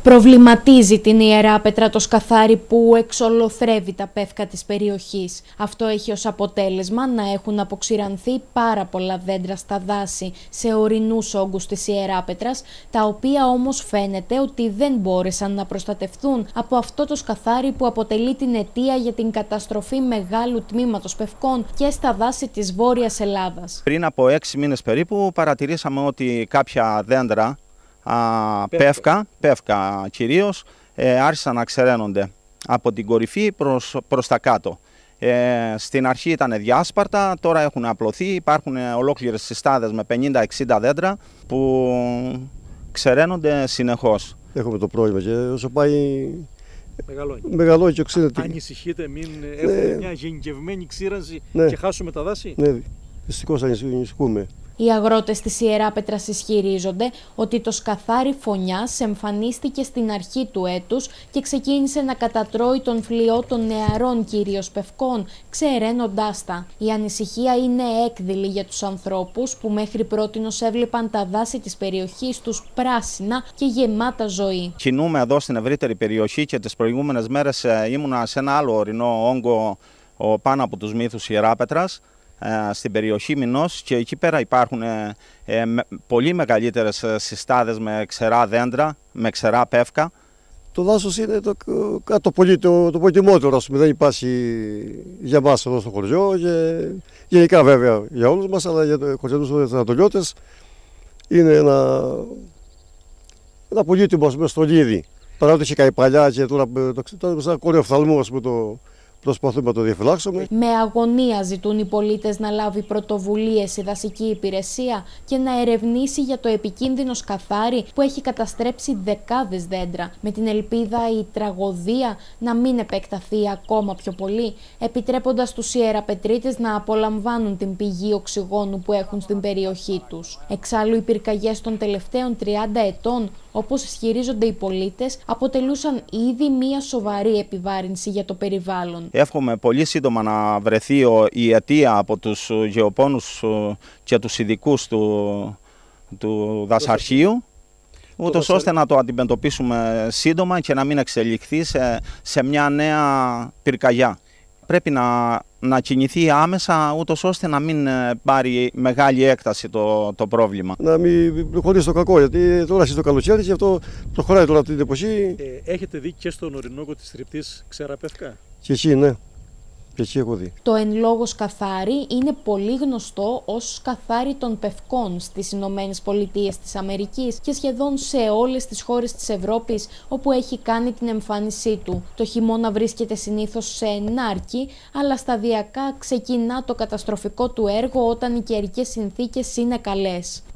Προβληματίζει την Ιεράπετρα το σκαθάρι που εξολοθρεύει τα πεύκα της περιοχής. Αυτό έχει ως αποτέλεσμα να έχουν αποξηρανθεί πάρα πολλά δέντρα στα δάση σε ορεινούς όγκους της Ιεράπετρας, τα οποία όμως φαίνεται ότι δεν μπόρεσαν να προστατευτούν από αυτό το σκαθάρι που αποτελεί την αιτία για την καταστροφή μεγάλου τμήματος πευκών και στα δάση της Βόρειας Ελλάδας. Πριν από 6 μήνες περίπου παρατηρήσαμε ότι κάποια δέντρα πεύκα κυρίως, άρχισαν να ξεραίνονται από την κορυφή προς τα κάτω. Στην αρχή ήταν διάσπαρτα, τώρα έχουν απλωθεί, υπάρχουν ολόκληρες συστάδες με 50-60 δέντρα που ξεραίνονται συνεχώς. Έχουμε το πρόβλημα και όσο πάει μεγαλώνει και οξύνεται. Ανησυχείτε μην έχουμε μια γενικευμένη ξύρανση και χάσουμε τα δάση? Ναι, δυστυχώς ανησυχούμε. Οι αγρότες της Ιεράπετρας ισχυρίζονται ότι το σκαθάρι φωνιάς εμφανίστηκε στην αρχή του έτους και ξεκίνησε να κατατρώει τον φλοιό των νεαρών κυρίως πευκών, ξεραίνοντάς τα. Η ανησυχία είναι έκδηλη για τους ανθρώπους που μέχρι πρότινος έβλεπαν τα δάση της περιοχής τους πράσινα και γεμάτα ζωή. Κινούμε εδώ στην ευρύτερη περιοχή και τις προηγούμενες μέρες ήμουνα σε ένα άλλο ορεινό όγκο πάνω από τους μύθους Ιεράπετρας, στην περιοχή Μινός, και εκεί πέρα υπάρχουν πολύ μεγαλύτερες συστάδες με ξερά δέντρα, με ξερά πεύκα. Το δάσος είναι το πολύτιμότερο, δεν υπάρχει για μας εδώ στο χωριό και γενικά βέβαια για όλους μας, αλλά για τους χωριανούς ανατολιώτες είναι ένα πολύτιμο στολίδι. Παρά ότι είχε καεί παλιά και τώρα σαν κόρη οφθαλμού, ας πούμε, προσπαθούμε να το διαφυλάξουμε. Με αγωνία ζητούν οι πολίτες να λάβει πρωτοβουλίες η δασική υπηρεσία και να ερευνήσει για το επικίνδυνο σκαθάρι που έχει καταστρέψει δεκάδες δέντρα, με την ελπίδα η τραγωδία να μην επεκταθεί ακόμα πιο πολύ, επιτρέποντας τους Ιεραπετρίτες να απολαμβάνουν την πηγή οξυγόνου που έχουν στην περιοχή τους. Εξάλλου, οι πυρκαγιές των τελευταίων 30 ετών, όπως ισχυρίζονται οι πολίτες, αποτελούσαν ήδη μία σοβαρή επιβάρυνση για το περιβάλλον. Εύχομαι πολύ σύντομα να βρεθεί η αιτία από τους γεωπόνους και τους ειδικούς του δασαρχείου, ούτως ώστε να το αντιμετωπίσουμε σύντομα και να μην εξελιχθεί σε μια νέα πυρκαγιά. Πρέπει να κινηθεί άμεσα, ούτως ώστε να μην πάρει μεγάλη έκταση το πρόβλημα. Να μην προχωρήσει το κακό, γιατί τώρα είναι το καλοκαίρι και αυτό προχωράει τώρα την εποχή. Έχετε δει και στον ορεινόγκο της Θρυπτής ξερά πεύκα? Και εκεί, ναι. Και εκεί έχω δει. Το εν λόγω σκαθάρι είναι πολύ γνωστό ως σκαθάρι των πευκών στις Ηνωμένες Πολιτείες της Αμερικής και σχεδόν σε όλες τις χώρες της Ευρώπης όπου έχει κάνει την εμφάνισή του. Το χειμώνα βρίσκεται συνήθως σε ενάρκη, αλλά σταδιακά ξεκινά το καταστροφικό του έργο όταν οι καιρικές συνθήκες είναι καλές.